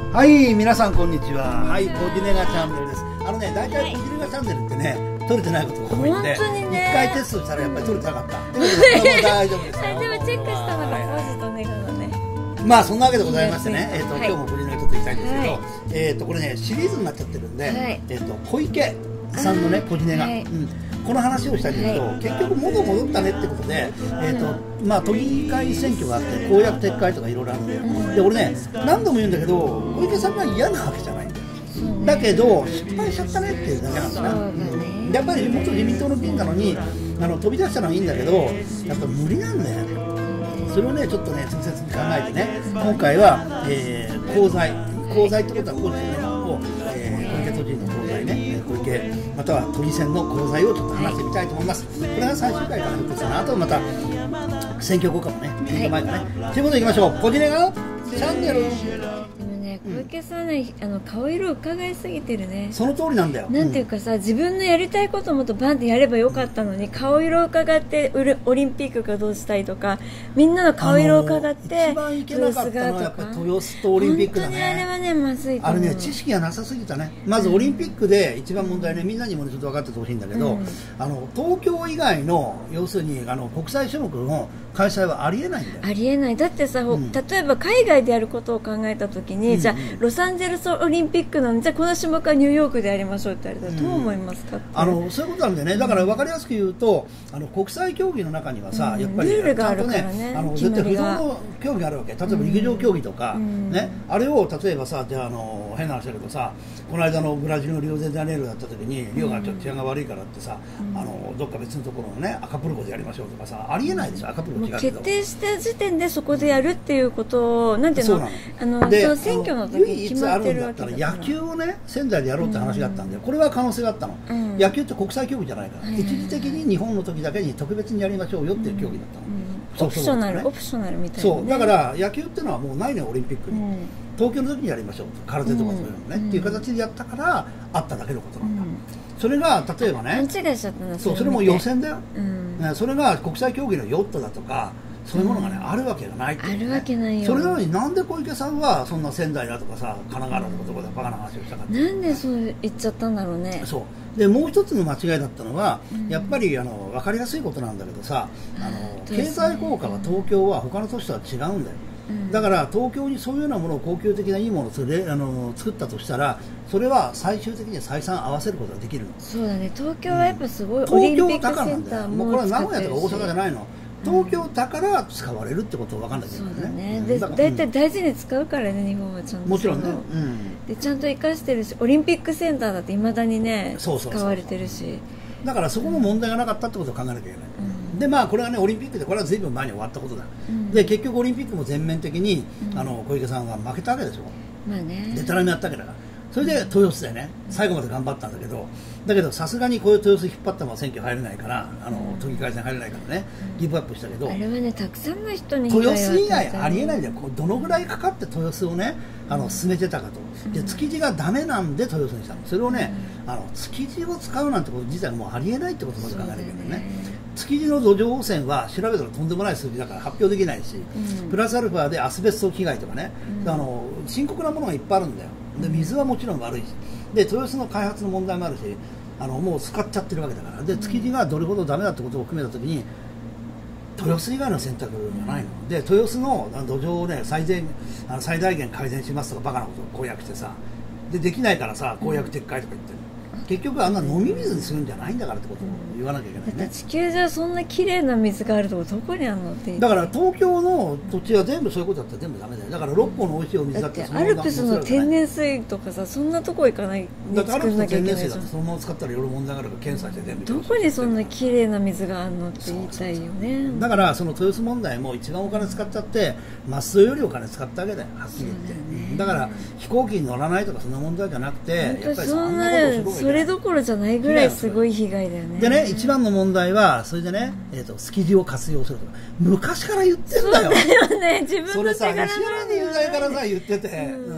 はい、皆さんこんにちは。はい、コジネガチャンネルです。大体コジネガチャンネルってね、撮れてないことが多いんで、一回テストしたらやっぱり撮れてなかった。ということで、大丈夫ですよ。 でもチェックしたのがコジとネガのね。 まあそんなわけでございましてね、今日もコジネガちょっと言いたいんですけど、これねシリーズになっちゃってるんで、小池さんのねコジネガ。この話をしたいんですけど、結局元戻ったねってことで、まあ都議会選挙があって公約撤回とかいろいろあるんだよ。で俺ね何度も言うんだけど、小池さんが嫌なわけじゃないんだよ。だけど失敗しちゃったねっていうだけなんですね。やっぱり元自民党の議員なのに飛び出したのはいいんだけど、やっぱ無理なんだよね。それをねちょっとね直接に考えてね、今回は、功罪ってことはこうですよね。小池都知事の功罪ね、小池または都議選の功罪をちょっと話してみたいと思います。これが最終回からひょっとしたら、あとまた選挙後かもね、選挙前かね。ということでいきましょう。コジネガチャンネル。 小池さんね、顔色伺いすぎてるね。 その通りなんだよ。 なんていうかさ、自分のやりたいことをもっとバンってやればよかったのに、顔色を伺ってオリンピックがどうしたいとか、みんなの顔色を伺って一番いけなかったのはやっぱり豊洲とオリンピックだね。 本当にあれはねまずいと思う。 知識がなさすぎたね。まずオリンピックで一番問題ね、みんなにもちょっと分かっててほしいんだけど、東京以外の要するに国際種目の開催はありえないんだよ。 ありえない。だってさ、例えば海外でやることを考えたときに、じゃあロサンゼルスオリンピックなのに、じゃあこの種目はニューヨークでやりましょうって言われたらどう思いますかって。 そういうことなんでね。だから分かりやすく言うと、国際競技の中にはさ、やっぱりルールがあるからね。 絶対不動の競技があるわけ。例えば陸上競技とか、ね、あれを例えばさ、じゃあ変な話だけどさ、この間のブラジルのリオデジャネイロだった時にリオがちょっと治安が悪いからってさ、どっか別のところのねアカプルコでやりましょうとかさ、ありえないでしょ。アカプルコ違うけど決定した時点でそこでやるっていうことをなんていうの、選挙の時に決まってるわけだから。 野球をね仙台でやろうって話があったんで、これは可能性があったの。野球って国際競技じゃないから、一時的に日本の時だけに特別にやりましょうよっていう競技だったの。 オプショナルみたいな。 そうだから野球っていうのはもうないね、オリンピックに。東京の時にやりましょう、空手とかそういうのねっていう形でやったからあっただけのことなんだ。それが例えばね、 勘違いしちゃったんだ。 そう、それも予選だよ。それが国際競技のヨットだとかそういうものがね、あるわけがないっていうね。 あるわけないよ。 それなのになんで小池さんはそんな仙台だとかさ、神奈川だとかどこでバカな話をしたかって。 なんでそう言っちゃったんだろうね。 そうで、もう一つの間違いだったのは、やっぱり分かりやすいことなんだけどさ、経済効果は東京は他の都市とは違うんだよ。だから東京にそういうようなものを高級的ないいものを作ったとしたら、それは最終的には採算合わせることができるの。 そうだね。東京はやっぱすごいオリンピックセンターもこれは名古屋とか大阪じゃないの。東京だから使われるってことを分かんないけどね。 そうだね。で、大体大事に使うからね、日本はちゃんと。 もちろんね。 でちゃんと生かしてるし、オリンピックセンターだっていまだにね使われてるし。 だからそこも問題がなかったってことを考えなきゃいけない。でまあこれはねオリンピックでこれはずいぶん前に終わったことだ。で結局オリンピックも全面的に小池さんは負けたわけでしょ。 まあね。 でたらめやったわけだから。それで豊洲でね最後まで頑張ったんだけどさすがにこういう豊洲引っ張ったまま選挙入れないから都議会選入れないからねギブアップしたけど、 あれはねたくさんの人に豊洲以外ありえないんだよ。どのぐらいかかって豊洲をね進めてたかと。で築地がダメなんで豊洲にしたの。それをね築地を使うなんてこと自体もうありえないってことをまず考えなきゃいけないね。築地の土壌汚染は調べたらとんでもない数字だから発表できないし、プラスアルファでアスベスト被害とかね、深刻なものがいっぱいあるんだよ。で水はもちろん悪いし、で豊洲の開発の問題もあるし、もう使っちゃってるわけだから。で築地がどれほどダメだってことを含めたときに豊洲以外の選択がないので、豊洲の土壌をね最大限改善しますとかバカなことを公約してさ、できないからさ公約撤回とか言ってる。結局あんな飲み水にするんじゃないんだからってことを言わなきゃいけないね。 だって地球上そんな綺麗な水があるとこどこにあるのって言って。 だから東京の土地は全部そういうことだったら全部ダメだよ。だから六甲の美味しいお水だってアルプスの天然水とかさ、そんなとこ行かないだってアルプスの天然水だってそのまま使ったらいろいろ問題があるから検査して全部どこにそんな綺麗な水があるのって言いたいよね。 だからその豊洲問題も一番お金使っちゃってマスよりお金使ったわけだよ、はっきり言って。だから飛行機に乗らないとかそんな問題じゃなくて、やっぱりそんなそれどころじゃないぐらいすごい被害だよね。 でね、一番の問題はそれでね、築地を活用するとか昔から言ってんだよ。 そうだよね、自分のそれさ、知らない時代からさ言ってて、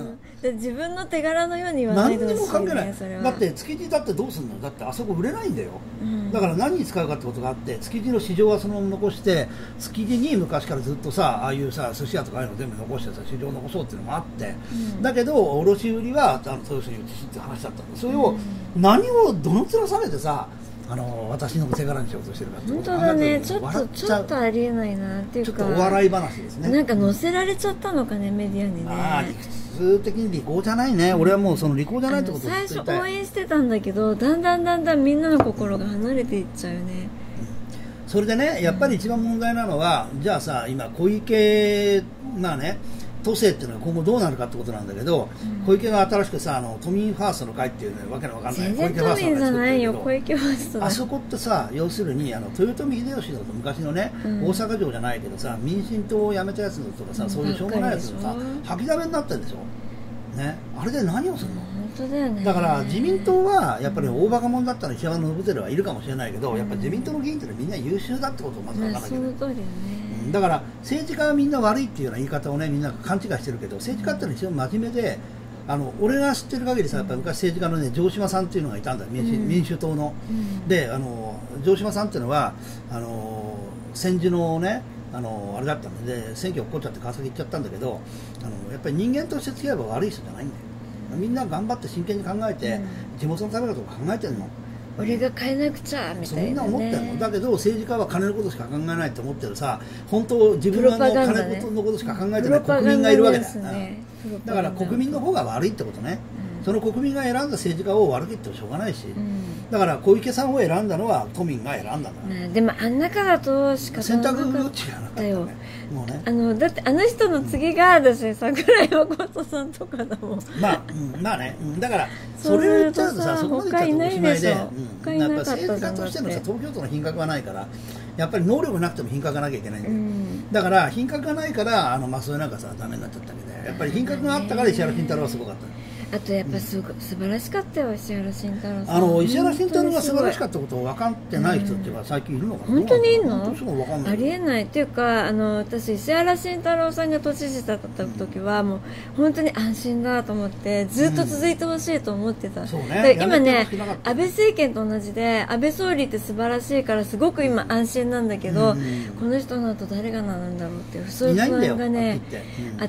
で自分の手柄のように言わないでほしい、ね、 何にも関係ない。 それはだって築地だってどうするの？だってあそこ売れないんだよ、だから何に使うかってことがあって、築地の市場はそのまま残して、築地に昔からずっとさ、ああいうさ寿司屋とかああいうの全部残してさ、市場を残そうっていうのもあって、だけど卸売りは豊洲に移しっていう話だったんで、それを何をどの面下げてさ、私の手柄にしようとしてるかって本当だね、ちょっとありえないなっていうか、 ちょっとお笑い話ですね。 なんか載せられちゃったのかね、メディアにね。 理屈的に利口じゃないね、俺はもうその利口じゃないってことを最初応援してたんだけど、だんだんみんなの心が離れていっちゃうよね。 それでね、やっぱり一番問題なのは、じゃあさ、今小池まあね都政っていうのは今後どうなるかってことなんだけど、小池が新しくさ都民ファーストの会っていうね、わけのわかんない全然都民じゃないよ、小池ファーストだ。 あそこってさ、要するに豊臣秀吉だと昔のね、大阪城じゃないけどさ、民進党を辞めたやつとかさ、そういうしょうもないやつのさ吐きだめになってるんでしょ、ね、あれで何をするの？ 本当だよね。 だから自民党はやっぱり大バカ者だったら石原伸晃はいるかもしれないけど、やっぱり自民党の議員ってのはみんな優秀だってことをまず分からなきゃいけない。 その通りだね。 だから政治家はみんな悪いっていうような言い方をね、みんな勘違いしてるけど、政治家ってのは非常に真面目で、俺が知ってる限りさ、やっぱり昔政治家のね、城島さんっていうのがいたんだよ、民主党の、で城島さんっていうのは戦時のねあれだったんで、選挙起こっちゃって川崎行っちゃったんだけど、やっぱり人間として付き合えば悪い人じゃないんだよ。みんな頑張って真剣に考えて、地元のためだとか考えてるの。 俺が変えなくちゃみたいな、ね、 みんな思ってるの。だけど政治家は金のことしか考えないと思ってるさ、本当自分の金のことしか考えてない国民がいるわけだよ、ね、だから国民の方が悪いってことね、その国民が選んだ政治家を悪く言ってもしょうがないし、だから小池さんを選んだのは都民が選んだんだから、 でもあん中だと仕方なかったよ。 選択余地がなかったね。もうね、 だってあの人の次が私、桜井誠さんとかだもん。 まあね、だからそれを言っちゃうとさ、そこまで言っちゃうとおしまいで、やっぱ政治家としてのさ、東京都の品格はないから、やっぱり能力なくても品格がなきゃいけないんだよ、だから品格がないからそれなんかさダメになっちゃったわけで、やっぱり品格があったから石原慎太郎はすごかった。 あとやっぱ素晴らしかったよ、石原慎太郎さん。 石原慎太郎が素晴らしかったことを分かってない人っていうのは最近いるのかな。 本当にいるの？ ありえないっていうか、私石原慎太郎さんが都知事だった時はもう本当に安心だと思ってずっと続いてほしいと思ってた、今ね安倍政権と同じで、安倍総理って素晴らしいからすごく今安心なんだけど、この人の後誰がなるんだろうっていうそういう不安がねあって、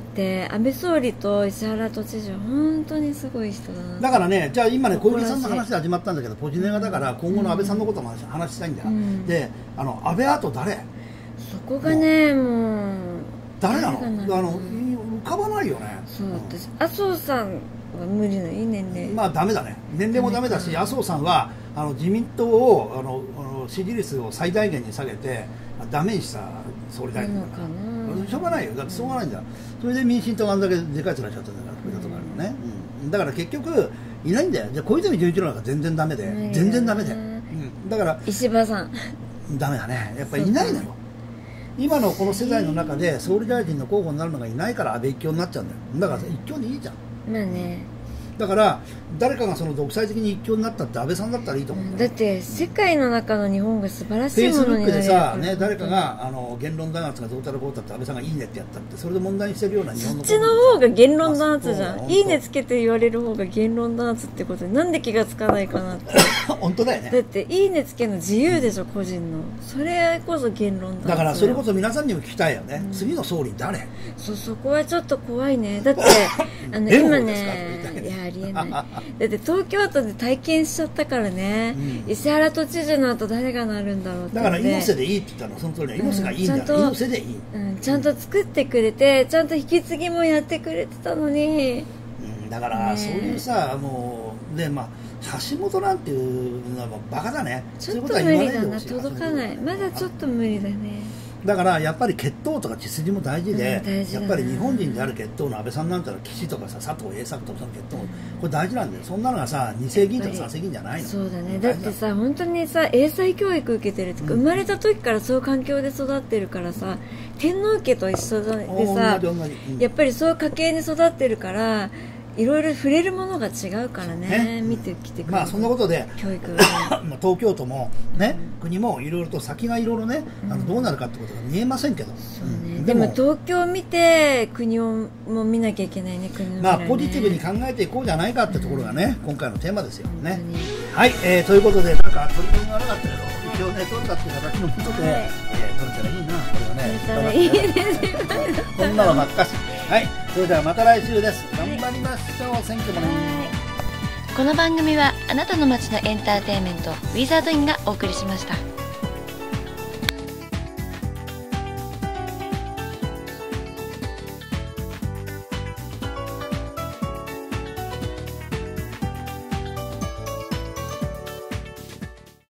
安倍総理と石原都知事は本当にすごい人だな。 だからね、じゃあ今ね小池さんの話で始まったんだけど、ポジネガだから今後の安倍さんのことも話したいんだよ、で安倍あと誰、 そこがねもう誰なの、浮かばないよね。 そう、私麻生さんは無理な、いい年齢、 まあダメだね、年齢もダメだし、麻生さんは自民党を支持率を最大限に下げてダメにした総理大臣だから、しょうがないよ、だってしょうがないんだ。それで民進党があんだけでかい面しちゃったんだから、こういうことがあるのね、だから結局いないんだよ。じゃあ小泉純一郎なんか全然ダメで、全然ダメで、だから石破さんダメだね、やっぱりいないのよ。今のこの世代の中で総理大臣の候補になるのがいないから安倍一強になっちゃうんだよ。だから一強でいいじゃん。 まあね、 だから誰かがその独裁的に一強になったって安倍さんだったらいいと思うんだよ。 だって世界の中の日本が素晴らしいものになる。 フェイスブックでさ、ね、誰かが言論弾圧がどうたらこうたって安倍さんがいいねってやったって、それで問題にしてるような日本の、 そっちの方が言論弾圧じゃん。いいねつけて言われる方が言論弾圧ってことで、なんで気がつかないかなって本当だよね。 だっていいねつけるの自由でしょ、個人の。それこそ言論弾圧だからそれこそ皆さんにも聞きたいよね、次の総理誰。 そこはちょっと怖いね。だって今ね、いやありえないだって東京都で体験しちゃったからね、石原都知事の後誰がなるんだろうって。 だから猪瀬でいいって言ったのその通りだ。猪瀬がいいんだよ、猪瀬でいい、 ちゃんと作ってくれて、ちゃんと引き継ぎもやってくれてたのに、 だからそういうさ、もうで橋本なんていうのはバカだね。 ちょっと無理だな、届かない、まだちょっと無理だね。 だからやっぱり血統とか血筋も大事で、やっぱり日本人である血統の安倍さんなんてのは岸とかさ、佐藤栄作とかその血統、これ大事なんだよ。そんなのがさ2世議員とか3世議員じゃないの。 そうだね。だってさ本当にさ英才教育受けてるとか、生まれた時からそういう環境で育ってるからさ、天皇家と一緒でさ、やっぱりそういう家系に育ってるから、 いろいろ触れるものが違うからね、見てきてくれる。 まあそんなことで教育東京都もね、国もいろいろと先がいろいろね、どうなるかってことが見えませんけど、 でも東京を見て国をも見なきゃいけないね。国の未来ね、 まあポジティブに考えていこうじゃないかってところがね、今回のテーマですよね。はい、ということで、なんか取り組みが悪かったけど一応ね、取れたっていう形のことで、取れたらいいな、これはね。 取れたらいいですよこんなのばっかし。はい、それではまた来週です。頑張りましょう、選挙もね。 この番組はあなたの街のエンターテインメントウィザードインがお送りしました。